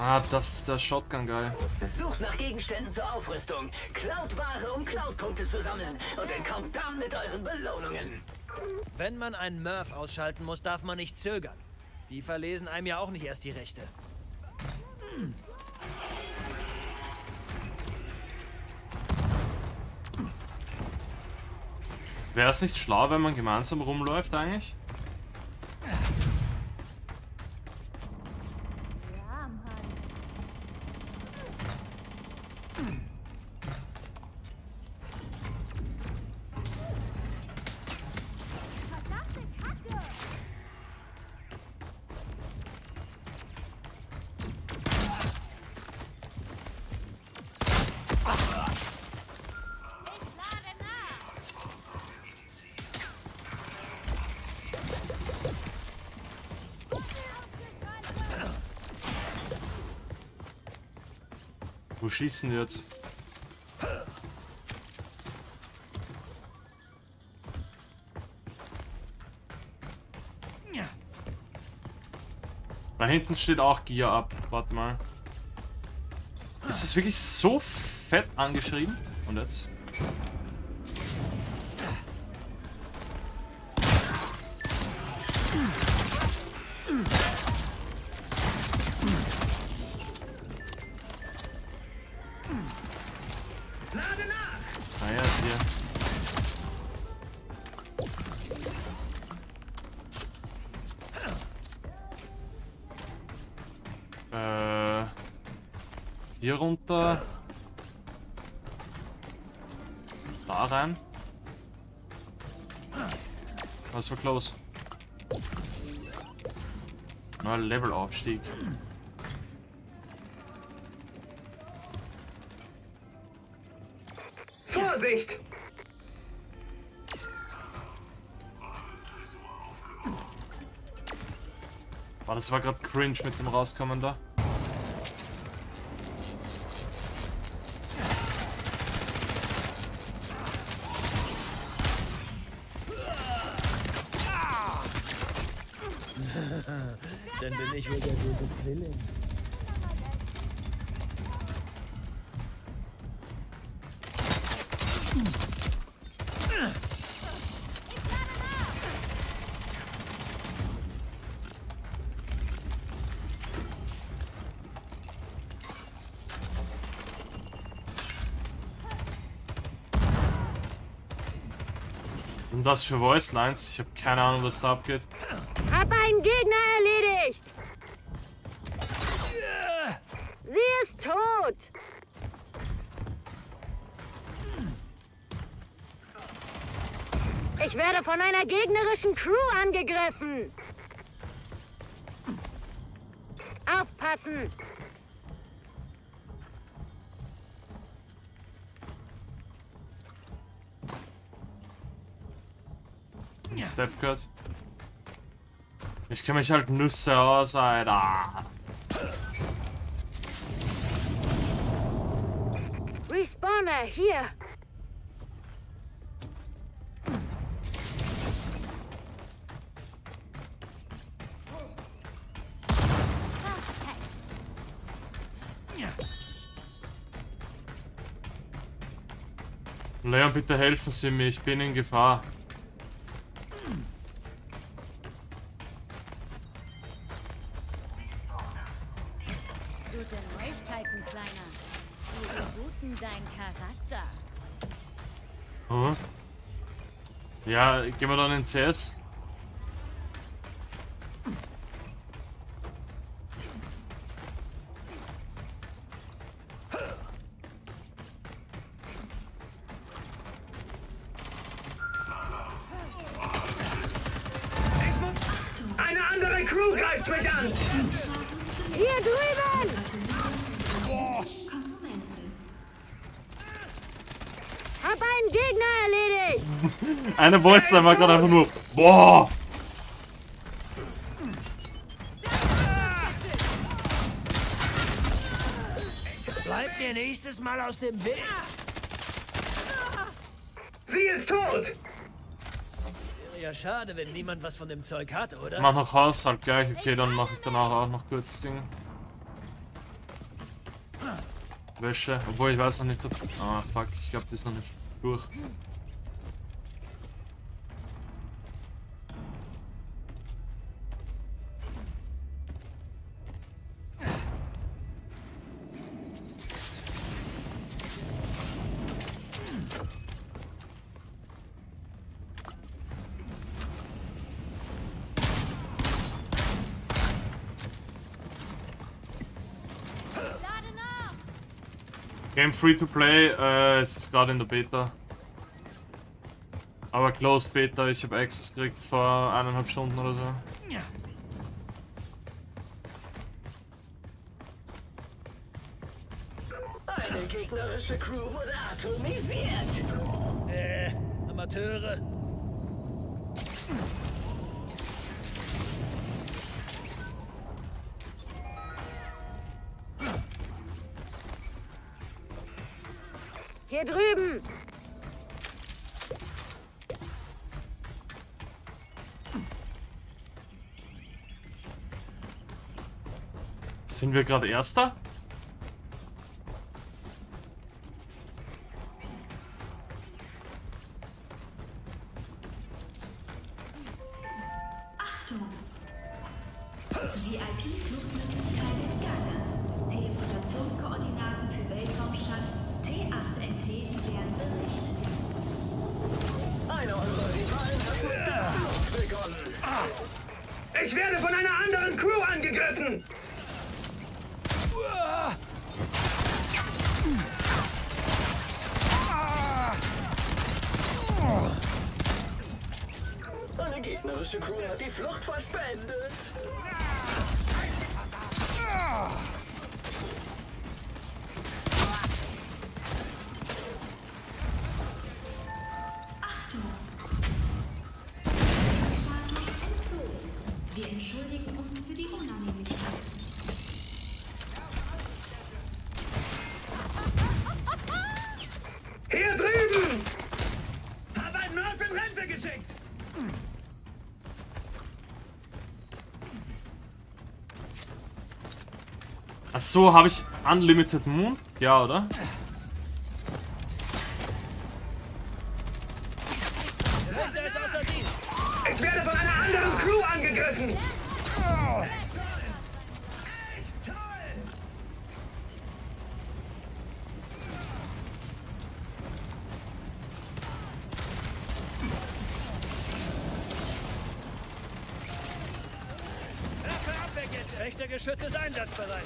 Ah, das ist der Shotgun geil. Sucht nach Gegenständen zur Aufrüstung, klaut Ware, um Cloud-Punkte zu sammeln und entkommt dann mit euren Belohnungen. Wenn man einen Murph ausschalten muss, darf man nicht zögern. Die verlesen einem ja auch nicht erst die Rechte. Wäre es nicht schlau, wenn man gemeinsam rumläuft eigentlich? Wo schießen die jetzt? Da hinten steht auch Gear ab. Warte mal. Ist das wirklich so fett angeschrieben? Und jetzt? Ah ja, ist hier. Hier runter. Da rein. Was war close? Na, Levelaufstieg. Vorsicht! Oh, das war gerade cringe mit dem Rauskommen da. Dann bin ich wohl der gute Zwilling. Und das für Voice Lines? Ich habe keine Ahnung, was da abgeht. Hab einen Gegner erledigt! Sie ist tot! Ich werde von einer gegnerischen Crew angegriffen! Aufpassen! Step Cut. Ich kenne mich halt Nüsse aus, Alter. Respawner, hier! Leon, bitte helfen Sie mir, ich bin in Gefahr. Gute Neuigkeiten, Kleiner. Wir guten dein Charakter. Hm? Ja, gehen wir dann in CS? Eine andere Crew greift mich an! Hier drüben! Hab einen Gegner erledigt! Eine Voice-Line war gerade einfach nur boah! Bleib mir nächstes Mal aus dem Weg. Sie ist tot! Wäre ja schade, wenn niemand was von dem Zeug hat, oder? Mach noch Haushalt gleich, okay, dann mache ich danach auch noch kurz Ding. Wäsche. Obwohl ich weiß noch nicht, ob... Ah, fuck. Ich glaube, die ist noch nicht durch. Game free to play, es ist gerade in der Beta. Aber Closed Beta, ich habe Access gekriegt vor 1,5 Stunden oder so. Eine gegnerische Crew wurde atomisiert. Amateure. Hier drüben! Sind wir gerade Erster? Achtung! VIP-Flugmöglichkeit entgangen. Teleportationskoordinaten für Weltraumstadt T8NT werden berechnet. Einer unserer Rivalen hat mit der Flucht begonnen. Ich werde von einer anderen Crew angegriffen! Eine gegnerische Crew hat die Flucht fast beendet. Wir entschuldigen uns für die Unannehmlichkeit. Hier drüben! Hab einen Murph in Rente geschickt! Ach so, habe ich Unlimited Moon? Ja, oder? Der Wächter ist außer Dienst. Ich werde von einer anderen Crew angegriffen! Echt toll! Werfe ab, wer geht. Rechter Geschütz ist einsatzbereit.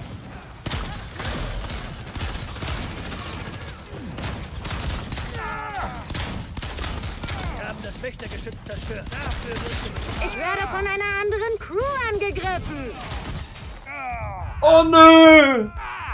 Wir haben das Wächtergeschütz zerstört. Dafür wirst du... Ich werde von einer anderen Crew angegriffen! Oh nö!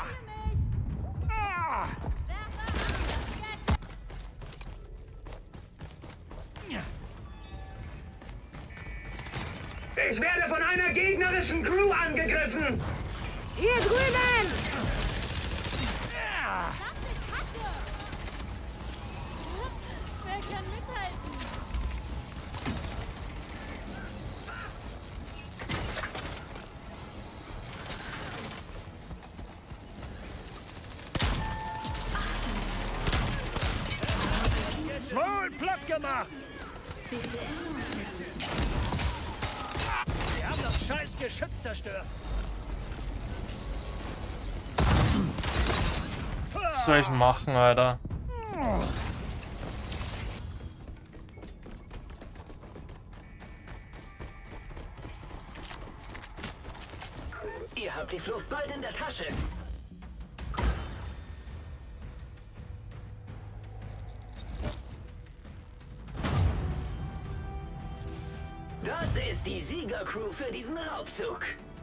Ich werde von einer gegnerischen Crew angegriffen! Hier drüben! Wer kann mithalten? Wohl platt gemacht! Wir haben das scheiß Geschütz zerstört. Was soll ich machen, Alter? Ihr habt die Flucht bald in der Tasche. Das ist die Siegercrew für diesen Raubzug.